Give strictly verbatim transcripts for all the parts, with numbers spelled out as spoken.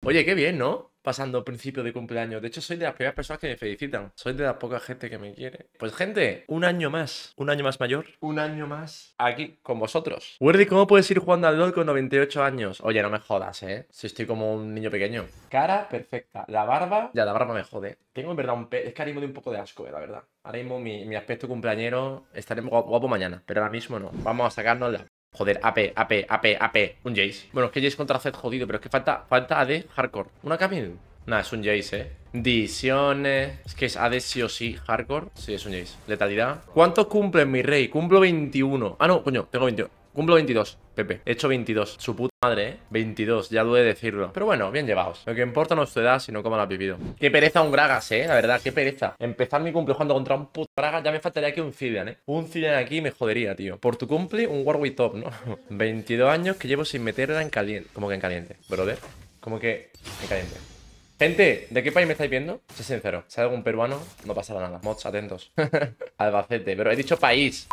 Oye, qué bien, ¿no? Pasando principio de cumpleaños. De hecho, soy de las primeras personas que me felicitan. Soy de la poca gente que me quiere. Pues, gente, un año más. Un año más mayor. Un año más aquí con vosotros. Werdy, ¿cómo puedes ir jugando al LoL con noventa y ocho años? Oye, no me jodas, ¿eh? Si estoy como un niño pequeño. Cara perfecta. La barba... Ya, la barba me jode. Tengo en verdad un pe... Es que ahora mismo de un poco de asco, eh, la verdad. Ahora mismo mi, mi aspecto cumpleañero... Estaré guapo, guapo mañana. Pero ahora mismo no. Vamos a sacarnos la... Joder, A P, A P, A P, A P. Un Jace. Bueno, es que Jace contra Zed jodido, pero es que falta, falta A D hardcore. ¿Una Camille? Nah, es un Jace, eh. Disiones. Es que es A D sí o sí hardcore. Sí, es un Jace. Letalidad. ¿Cuántos cumplen, mi rey? Cumplo veintiuno. Ah, no, coño, tengo veintiuno. Cumplo veintidós, Pepe. He hecho veintidós. Su puta madre, ¿eh? veintidós, ya duele decirlo. Pero bueno, bien llevados. Lo que importa no es tu edad, sino cómo lo has vivido. Qué pereza un Gragas, ¿eh? La verdad, qué pereza. Empezar mi cumple jugando contra un puto Gragas, ya me faltaría aquí un Zilean, ¿eh? Un Zilean aquí me jodería, tío. Por tu cumple, un Warwick top, ¿no? veintidós años que llevo sin meterla en caliente. ¿Cómo que en caliente? Brother. ¿Cómo que en caliente? Gente, ¿de qué país me estáis viendo? Sé sincero. Si hay algún peruano, no pasará nada. Mods, atentos. Albacete. Pero he dicho país.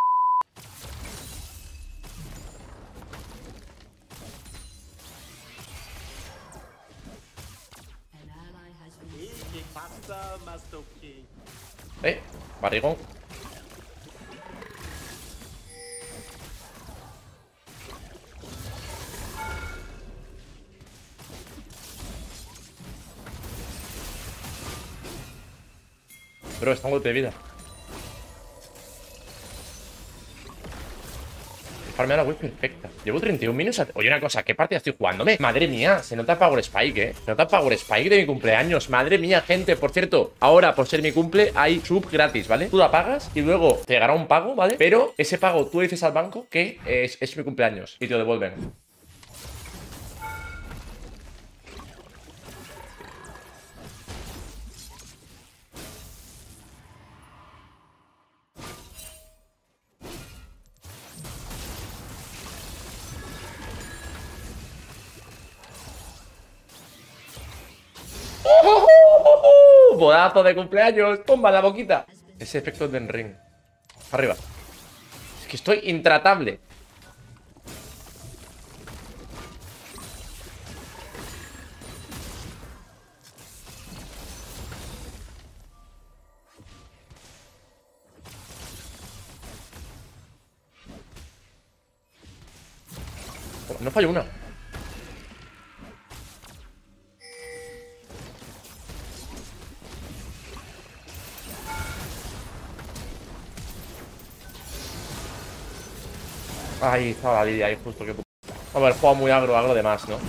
Eh, barrigón. Bro, está un golpe de vida. Farmear la web perfecta. Llevo treinta y un minutos. Oye, una cosa, ¿qué partida estoy jugándome? Madre mía, se nota Power Spike, ¿eh? Se nota Power Spike de mi cumpleaños. Madre mía, gente. Por cierto, ahora, por ser mi cumple, hay sub gratis, ¿vale? Tú la pagas y luego te llegará un pago, ¿vale? Pero ese pago tú dices al banco que es, es mi cumpleaños y te lo devuelven. Bodazo de cumpleaños. Tumba la boquita. Ese efecto de ring. Arriba. Es que estoy intratable. No fallo una. Ahí estaba la Lidia, ahí justo que... A ver, juego muy agro, agro de más, ¿no?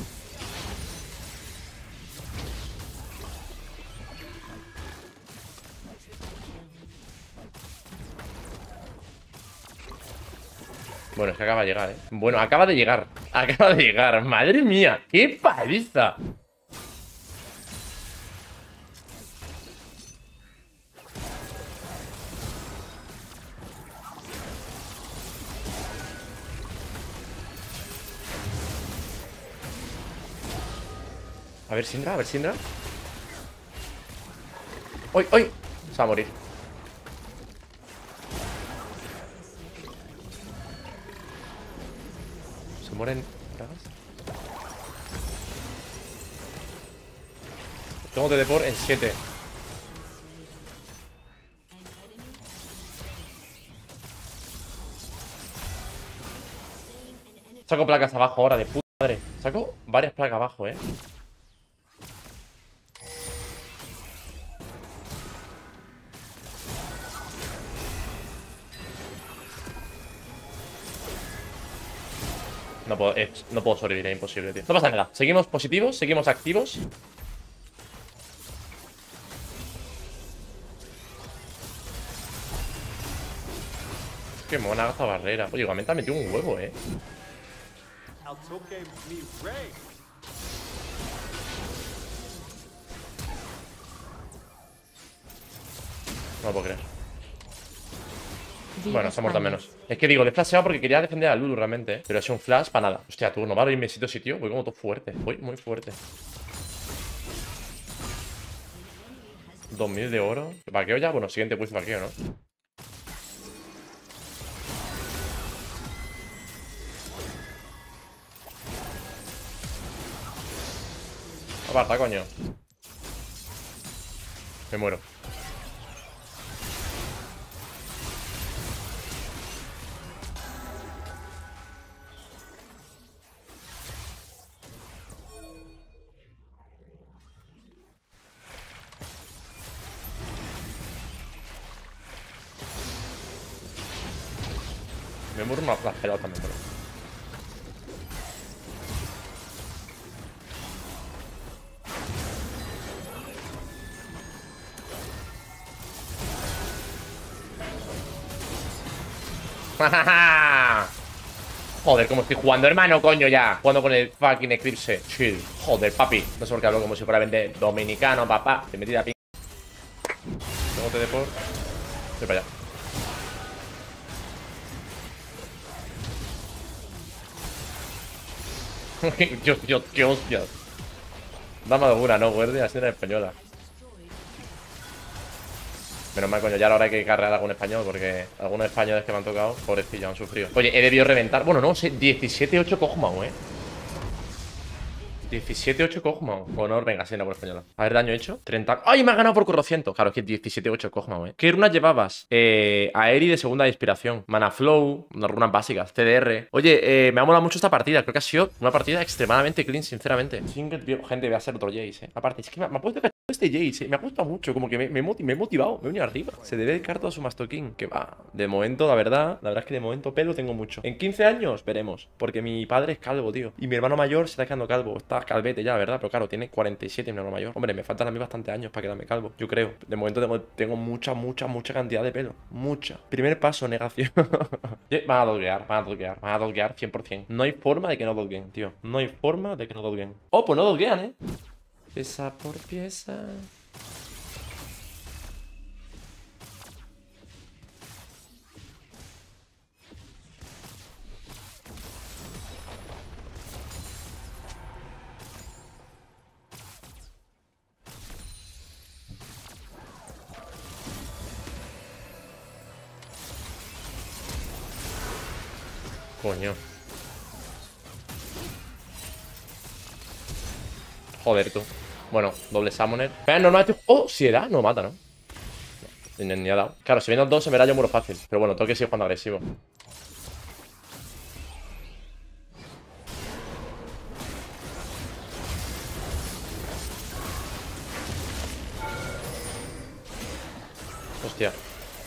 Bueno, es que acaba de llegar, ¿eh? Bueno, acaba de llegar. Acaba de llegar. Madre mía, qué paliza. A ver, Syndra, a ver, Syndra. ¡Uy, uy! Se va a morir. Se mueren. Tengo teleport en siete. Saco placas abajo ahora, de puta madre. Saco varias placas abajo, eh. No puedo, eh, no puedo sobrevivir, es imposible, tío. No pasa nada. Seguimos positivos, seguimos activos. Qué mona esta barrera. Oye, igualmente ha metido un huevo, eh. No lo puedo creer. Bueno, se ha muerto menos. Es que digo, le he flasheado porque quería defender a Lulu realmente, ¿eh? Pero ha sido un flash para nada. Hostia, tú, no va a irme sitio a sitio. Voy como todo fuerte. Voy muy fuerte. dos mil de oro. ¿Vaqueo ya? Bueno, siguiente pues vaqueo, ¿no? Aparta, coño. Me muero. Me muero una las pelotas, me muero. Joder, cómo estoy jugando, hermano, coño, ya. Jugando con el fucking Eclipse. Chill. Joder, papi. No sé por qué hablo como si fuera vender dominicano, papá. Te metí la pin. Tengo te de por. Voy para allá. Dios, Dios, qué hostia. Dame alguna, ¿no, guardia? Así era española. Menos mal, coño, ya ahora hay que cargar algún español, porque algunos españoles que me han tocado, pobrecillos, han sufrido. Oye, he debido reventar. Bueno, no sé, diecisiete ocho Kog'Maw, eh. diecisiete ocho Kog'Maw. Honor, venga, sí, no por española. A ver, daño hecho. treinta. ¡Ay, me ha ganado por corrociento! Claro, es que diecisiete ocho Kog'Maw, eh. ¿Qué runas llevabas? Eh, Aeri de segunda inspiración. Mana Flow, unas runas básicas. C D R. Oye, eh, me ha molado mucho esta partida. Creo que ha sido una partida extremadamente clean, sinceramente. Gente, voy a hacer otro Jace, eh. Aparte, es que me, me ha puesto que este Jace, eh. Me ha gustado mucho. Como que me, me, me he motivado. Me he venido arriba. Se debe dedicar todo a su Master King. Que va. De momento, la verdad, la verdad es que de momento pelo tengo mucho. En quince años, veremos. Porque mi padre es calvo, tío. Y mi hermano mayor se está quedando calvo. Está calvete ya, ¿verdad? Pero claro, tiene cuarenta y siete mi hermano mayor. Hombre, me faltan a mí bastantes años para quedarme calvo. Yo creo. De momento tengo, tengo mucha, mucha, mucha cantidad de pelo. Mucha. Primer paso, negación. Van a dolguear, van a dolguear, van a dolguear cien por cien. No hay forma de que no dolguen, tío. No hay forma de que no dolguen. Oh, pues no dolguean, ¿eh? Pieza por pieza. Coño. Joder, tú. Bueno, doble summoner. Pero normal, tío. Oh, si era, no mata, ¿no? Ni, ni ha dado. Claro, si vienen los dos, se verá yo muro fácil. Pero bueno, tengo que seguir jugando agresivo. Hostia.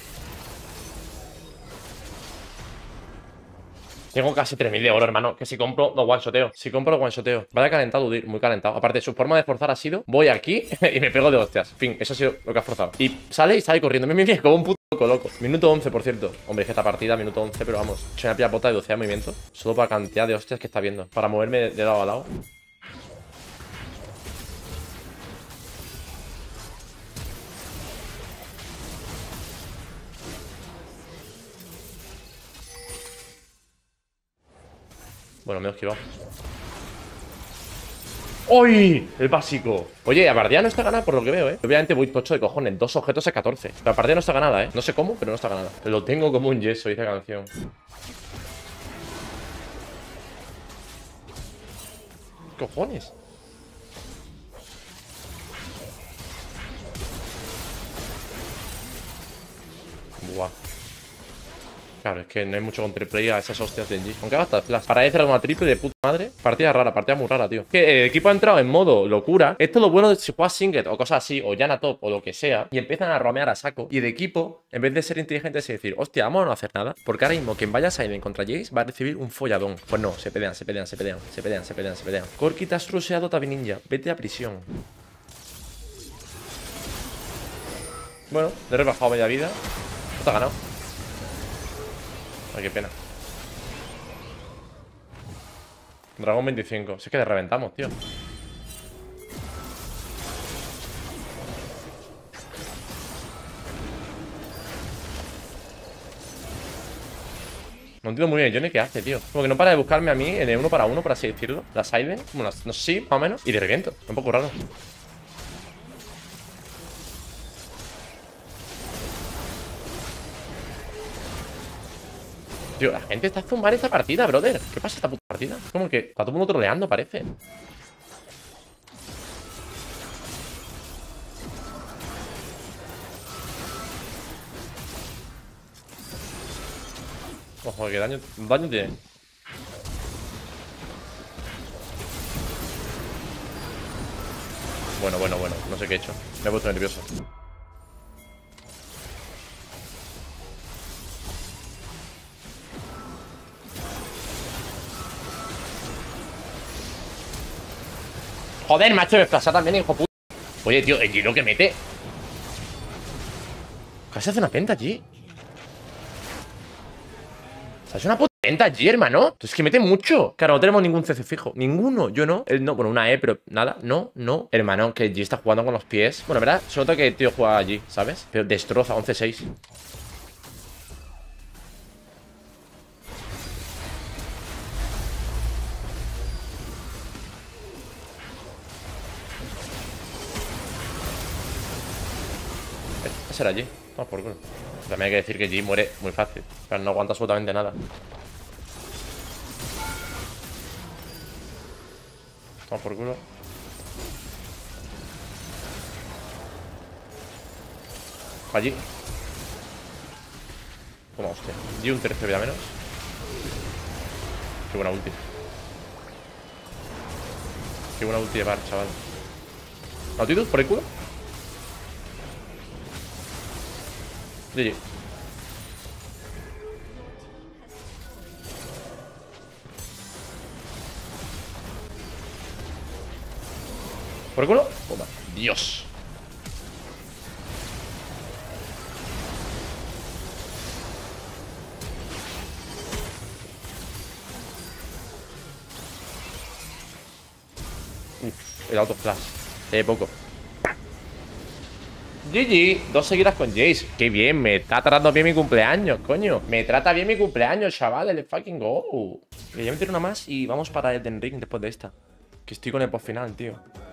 Tengo casi tres mil de oro, hermano. Que si compro, lo one-shoteo. Si compro, lo one-shoteo. Vaya calentado, Udyr. Muy calentado. Aparte, su forma de forzar ha sido: voy aquí y me pego de hostias. Fin, eso ha sido lo que ha forzado. Y sale y sale corriendo. Mira, mira, como un puto loco, loco. Minuto once, por cierto. Hombre, es que esta partida, minuto once, pero vamos. He hecho una pillapota de doce de movimiento. Solo para la cantidad de hostias que está viendo. Para moverme de, de lado a lado. Bueno, me he esquivado. ¡Uy! El básico. Oye, la partida no está ganada por lo que veo, ¿eh? Obviamente voy tocho de cojones. Dos objetos a catorce. La partida no está ganada, ¿eh? No sé cómo, pero no está ganada. Lo tengo como un yeso, dice la canción. ¿Qué cojones? Buah. Claro, es que no hay mucho counterplay a esas hostias de G. Aunque gasta el flash. Para hacer una triple de puta madre. Partida rara, partida muy rara, tío. Que el equipo ha entrado en modo locura. Esto es lo bueno de si juegas Singed o cosas así, o Yana Top o lo que sea. Y empiezan a romear a saco. Y el equipo, en vez de ser inteligentes y decir, hostia, vamos a no hacer nada. Porque ahora mismo quien vaya a Silent contra Jace va a recibir un folladón. Pues no, se pelean, se pelean, se pelean, se pelean, se pelean, se pelean. Corki, te has ruseado Tabi Ninja. Vete a prisión. Bueno, le he rebajado media vida. No te ha ganado. Ay, qué pena. Dragón veinticinco. Si es que le reventamos, tío. No entiendo muy bien Johnny qué hace, tío. Como que no para de buscarme a mí en el uno para uno, por así decirlo. La Silent, como las, no sé si, más o menos. Y de reviento. Un poco raro. Tío, la gente está a zumbar esta partida, brother. ¿Qué pasa esta puta partida? Como que está todo el mundo troleando, parece. Ojo, que daño, daño tiene. Bueno, bueno, bueno. No sé qué he hecho. Me he puesto nervioso. Joder, macho, me pasa también, hijo puta. Oye, tío, el Giro que mete. Casi hace una penta allí. O sea, es una puta penta allí, hermano. Es que mete mucho. Claro, no tenemos ningún C C fijo. Ninguno, yo no. Él no, bueno, una E, pero nada. No, no. Hermano, que G está jugando con los pies. Bueno, ¿verdad? Se nota que el tío juega allí, ¿sabes? Pero destroza, once seis. Será allí. Vamos por culo. También hay que decir que G muere muy fácil. Pero no aguanta absolutamente nada. Vamos por culo. Allí. Toma, hostia. G un tercio vida menos. Qué buena ulti. Qué buena ulti llevar, chaval. ¿Altitud por el culo? G G. ¿Por el culo? Toma. Dios. Uf, el auto flash. Eh, poco. G G, dos seguidas con Jace. Qué bien, me está tratando bien mi cumpleaños, coño. Me trata bien mi cumpleaños, chaval. El fucking go. Que ya me tiro una más y vamos para Elden Ring después de esta. Que estoy con el post final, tío.